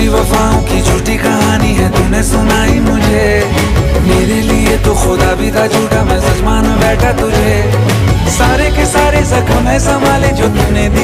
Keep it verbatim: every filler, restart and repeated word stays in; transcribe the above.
सच्ची वफाओं की झूठी कहानी है तूने सुनाई मुझे। मेरे लिए तो खुदा भी था झूठा, मैं सच मान बैठा तुझे। सारे के सारे जख्म है संभाले जो तूने दिए